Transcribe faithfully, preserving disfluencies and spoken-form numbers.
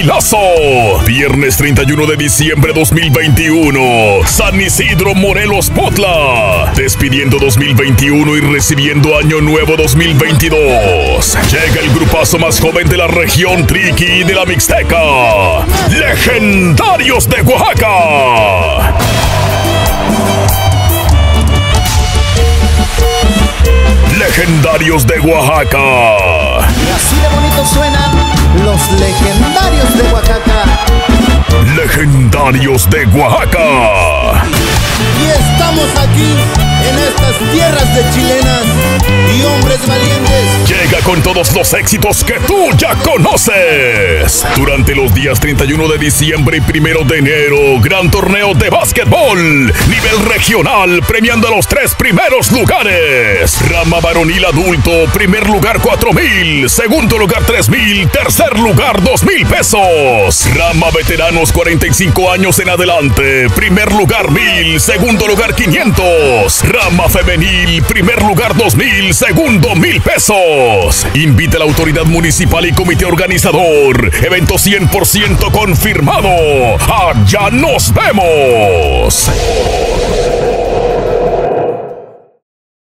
bailazo. Viernes treinta y uno de diciembre dos mil veintiuno. San Isidro, Morelos, Potla. Despidiendo dos mil veintiuno y recibiendo Año Nuevo dos mil veintidós. Llega el grupazo más joven de la región Triqui y de la Mixteca. Legendarios de Oaxaca. Legendarios de Oaxaca. Y así de bonito suenan los legendarios de Oaxaca. Legendarios de Oaxaca. Y estamos aquí en estas tierras de chilenas y hombres valientes. Llega con todos los éxitos que tú ya conoces. Durante los días treinta y uno de diciembre y primero de enero, gran torneo de básquetbol, nivel regional, premiando a los tres primeros lugares. Rama varonil adulto, primer lugar cuatro mil, segundo lugar tres mil, tercer lugar dos mil pesos. Rama veteranos cuarenta y cinco años en adelante, primer lugar mil, segundo lugar quinientos. Rama femenil, primer lugar dos mil, segundo mil pesos. Invita a la autoridad municipal y comité organizador. Evento cien por ciento confirmado. ¡Allá nos vemos!